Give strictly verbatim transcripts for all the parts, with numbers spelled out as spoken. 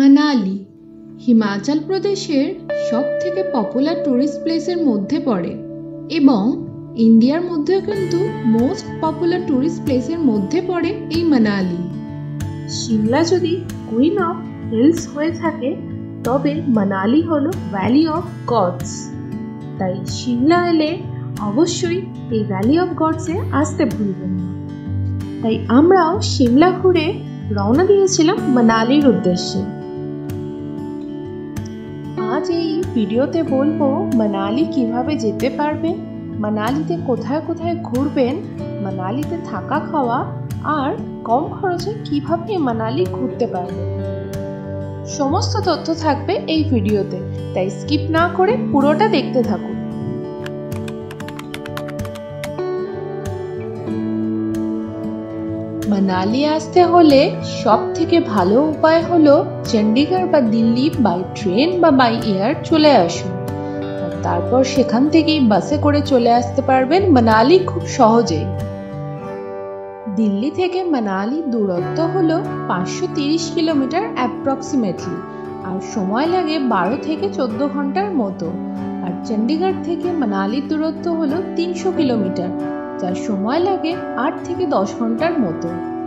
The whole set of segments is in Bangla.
মানালি হিমাচল প্রদেশের সবথেকে পপুলার টুরিস্ট প্লেসের মধ্যে পড়ে এবং ইন্ডিয়ার মধ্যেও কিন্তু মোস্ট পপুলার টুরিস্ট প্লেসের মধ্যে পড়ে এই মানালি। শিমলা যদি কুইন অফ হিলস হয়ে থাকে তবে মানালি হলো ভ্যালি অফ গডস। তাই শিমলা এলে অবশ্যই এই ভ্যালি অফ গডসে আসতে ভুলবেন না। তাই আমরাও শিমলা ঘুরে রওনা দিয়েছিলাম মানালির উদ্দেশ্যে। আজ এই ভিডিওতে বলবো মানালি কিভাবে যেতে পারবেন, মানালিতে কোথায় কোথায় ঘুরবেন, মানালিতে থাকা খাওয়া আর কম খরচে কিভাবে মানালি ঘুরতে পারবেন। সমস্ত তথ্য থাকবে এই ভিডিওতে, তাই স্কিপ না করে পুরোটা দেখতে থাকুন। মানালি আসতে হলে সব থেকে ভালো উপায় হলো চণ্ডীগড় বা দিল্লি বাই ট্রেন বা বাই এয়ার চলে আসুন, আর তারপর সেখান থেকেই বাসে করে চলে আসতে পারবেন মানালি খুব সহজেই। দিল্লি থেকে মানালি দূরত্ব হলো পাঁচশো তিরিশ কিলোমিটার অ্যাপ্রক্সিমেটলি, আর সময় লাগে বারো থেকে চোদ্দ ঘন্টার মতো। আর চণ্ডীগড় থেকে মানালির দূরত্ব হলো তিনশো কিলোমিটার, যার সময় লাগে আট থেকে দশ ঘন্টার মতো।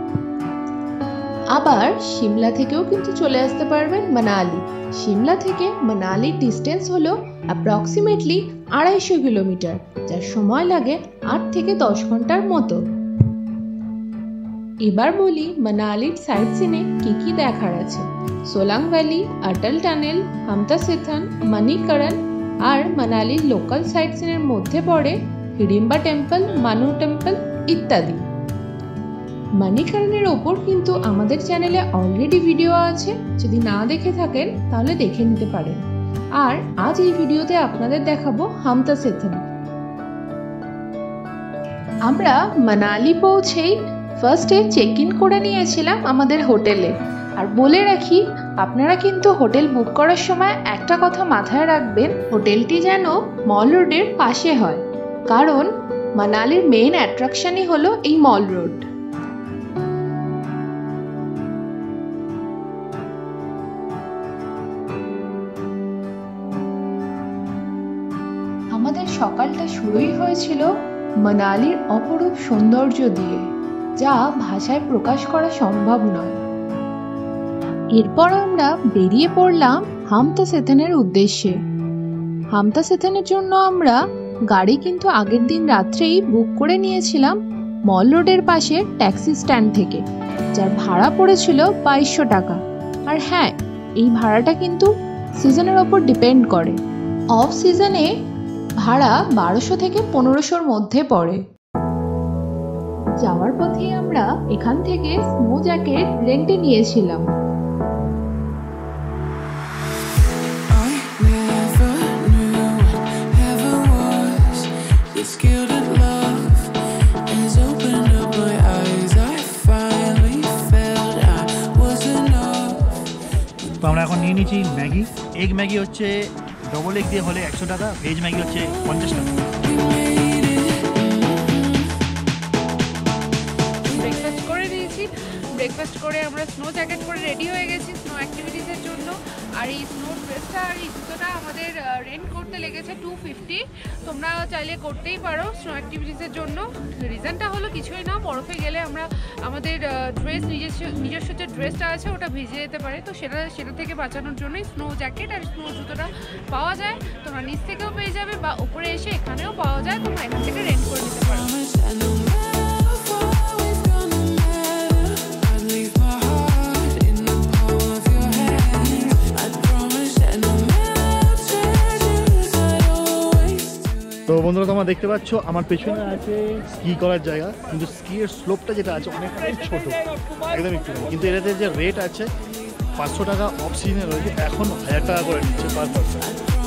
আবার সিমলা থেকেও কিন্তু চলে আসতে পারবেন মানালি। সিমলা থেকে মানালির ডিস্টেন্স হলো অ্যাপ্রক্সিমেটলি আড়াইশো কিলোমিটার, যার সময় লাগে আট থেকে দশ ঘন্টার মতো। এবার বলি মানালির সাইট সিনে কি কি দেখার আছে। সোলাং ভ্যালি, অটল টানেল, হামতা সেথান, মণিকরণ আর মানালির লোকাল সাইট সিনের মধ্যে পড়ে হিডিম্বা টেম্পল, মানু টেম্পল ইত্যাদি। মণিকরণের ওপর কিন্তু আমাদের চ্যানেলে অলরেডি ভিডিও আছে, যদি না দেখে থাকেন তাহলে দেখে নিতে পারেন। আর আজ এই ভিডিওতে আপনাদের দেখাবো হামতা সেথান। আমরা মানালি পৌঁছেই ফার্স্টে চেক ইন করে নিয়েছিলাম আমাদের হোটেলে। আর বলে রাখি, আপনারা কিন্তু হোটেল বুক করার সময় একটা কথা মাথায় রাখবেন, হোটেলটি যেন মল রোডের পাশে হয়, কারণ মানালির মেইন অ্যাট্রাকশনই হলো এই মল রোড। আমাদের সকালটা শুরুই হয়েছিল মানালির অপরূপ সৌন্দর্য দিয়ে, যা ভাষায় প্রকাশ করা সম্ভব নয়। এরপর আমরা বেরিয়ে পড়লাম হামতা সেথানের উদ্দেশ্যে। হামতা সেথানের জন্য আমরা গাড়ি কিন্তু আগের দিন রাত্রেই বুক করে নিয়েছিলাম মল রোডের পাশে ট্যাক্সি স্ট্যান্ড থেকে, যার ভাড়া পড়েছিল বাইশশো টাকা। আর হ্যাঁ, এই ভাড়াটা কিন্তু সিজনের ওপর ডিপেন্ড করে। অফ সিজনে ভাড়া বারোশো থেকে পনেরোশোর মধ্যে পড়ে। যাওয়ার পথে আমরা এখান থেকে স্নো জ্যাকেট রেন্টে নিয়েছিলাম। তো আমরা এখন নিয়ে নিচ্ছি ম্যাগি। এগ ম্যাগি হচ্ছে ডবল এগ দিয়ে হলে একশো টাকা, ভেজ ম্যাগি হচ্ছে পঞ্চাশ টাকা। ব্রেকফাস্ট করে দিয়েছি, ব্রেকফাস্ট করে আমরা স্নো জ্যাকেট করে রেডি হয়ে গেছি স্নো অ্যাক্টিভিটিসের জন্য। আর এই স্নো ড্রেসটা আর এই জুতোটা আমাদের রেন্ট করতে লেগেছে টু ফিফটি। তোমরা চাইলে করতেই পারো স্নো অ্যাক্টিভিটিসের জন্য। রিজনটা হলো কিছুই না, বরফে গেলে আমরা আমাদের ড্রেস নিজস্ব নিজস্ব যে ড্রেসটা আছে ওটা ভিজে যেতে পারে, তো সেটা সেটা থেকে বাঁচানোর জন্যই স্নো জ্যাকেট আর স্নো জুতোটা পাওয়া যায়। তোমরা নিচ থেকেও পেয়ে যাবে বা উপরে এসে এখানেও পাওয়া যায়, তোমরা এখান থেকে রেন্ট করে নিতে পারো। তো বন্ধুরা, তোমরা দেখতে পাচ্ছ আমার পেছনে আছে স্কি করার জায়গা, কিন্তু স্কিয়ের স্লোপটা যেটা আছে অনেকটাই ছোট, একদম একটু। কিন্তু এটাতে যে রেট আছে পাঁচশো টাকা অফ সিজনে রয়েছে, এখন হাজার টাকা করে নিচ্ছে পার পারসন।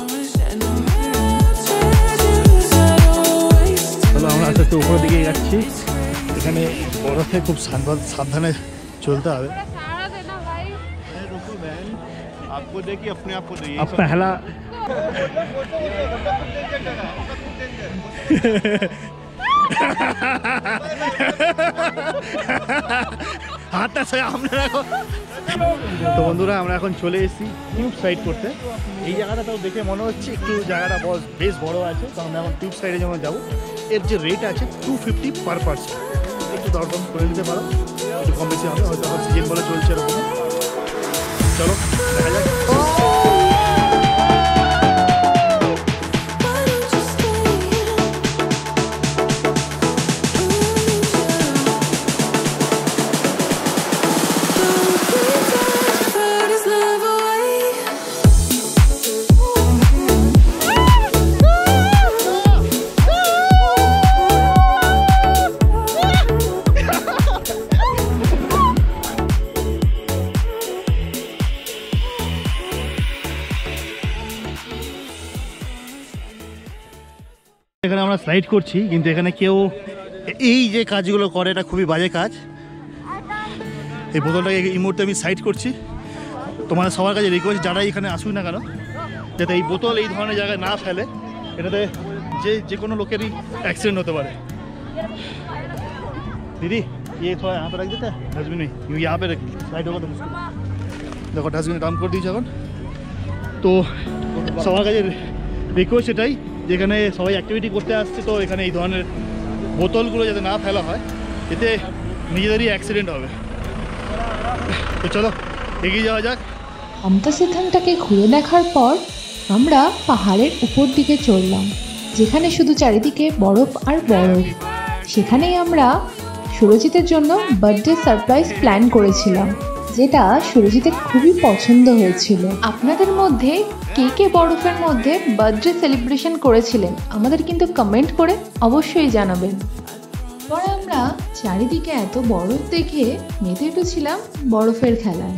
তাহলে আমরা আস্তে আস্তে উপরের দিকে যাচ্ছি। এখানে বরফে খুব সাবধানে চলতে হবে। आपको देखिए अपने आप को देखिए अब पहला হাতটা ছয় আমরা এখন। তো বন্ধুরা আমরা এখন চলে এসেছি টিউব সাইড করতে। এই জায়গাটা তো দেখে মনে হচ্ছে একটু জায়গাটা বেশ বড় আছে, তো আমরা এখন টিউব সাইডে যেমন যাবো। এর যে রেট আছে টু ফিফটি পার পার্সন, একটু দরদাম করে নিতে পারো, একটু কম বেশি হবে, হয়তো এখন সিজন বলে চলছে এরকম। চলো দেখা যাক। এখানে আমরা স্লাইড করছি, কিন্তু এখানে কেউ এই যে কাজগুলো করে এটা খুবই বাজে কাজ। এই বোতলটাকে এই মুহূর্তে আমি সাইড করছি। তোমাদের সবার কাছে রিকোয়েস্ট, যারা এখানে আসুক না কেন, যাতে এই বোতল এই ধরনের জায়গায় না ফেলে। এটাতে যে যে কোনো লোকেরই অ্যাক্সিডেন্ট হতে পারে। দিদি ये थोड़ा यहाँ पे रख देते हैं डस्टबिन में, क्योंकि यहाँ पे साइड होगा तो मुश्किल। देखो डस्टबिन काम कर दिए এখন। তো সবার কাছে রিকোয়েস্ট এটাই, যেখানে সবাই অ্যাক্টিভিটি করতে আসছে, তো এখানে এই ধরনের বোতলগুলো যাতে না ফেলা হয়, এতে নিজেদেরই অ্যাক্সিডেন্ট হবে। তো চলো এগিয়ে যাওয়া যাক। আমতা সেথানটাকে ঘুরে দেখার পর আমরা পাহাড়ের উপর দিকে চললাম, যেখানে শুধু চারিদিকে বরফ আর বরফ। সেখানেই আমরা সুরজিতের জন্য বার্থডে সারপ্রাইজ প্ল্যান করেছিলাম, যেটা সুরজিতের খুবই পছন্দ হয়েছিল। আপনাদের মধ্যে কে কে বরফের মধ্যে বার্থডে সেলিব্রেশন করেছিলেন আমাদের কিন্তু কমেন্ট করে অবশ্যই জানাবেন। পরে আমরা চারিদিকে এত বরফ দেখে মেতে উঠেছিলাম বরফের খেলায়।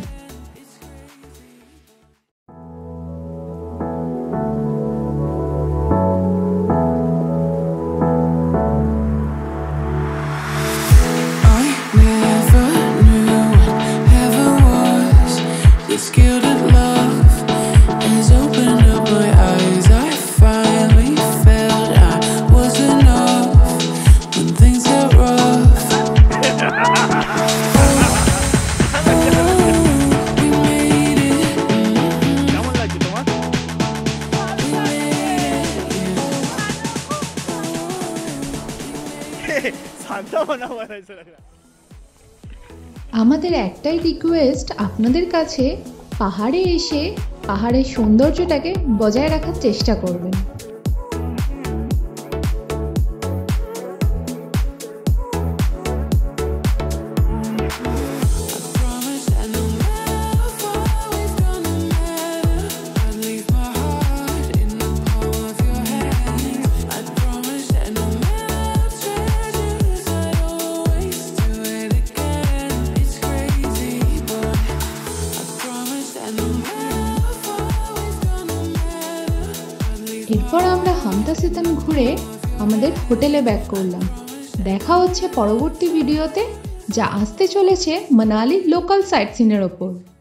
আমাদের একটাই রিকোয়েস্ট আপনাদের কাছে, পাহাড়ে এসে পাহাড়ের সৌন্দর্যটাকে বজায় রাখার চেষ্টা করবেন। এরপর আমরা হামতা সেথান ঘুরে আমাদের হোটেলে ব্যাক করলাম। দেখা হচ্ছে পরবর্তী ভিডিওতে, যা আসতে চলেছে মানালি লোকাল সাইট সিনের ওপর।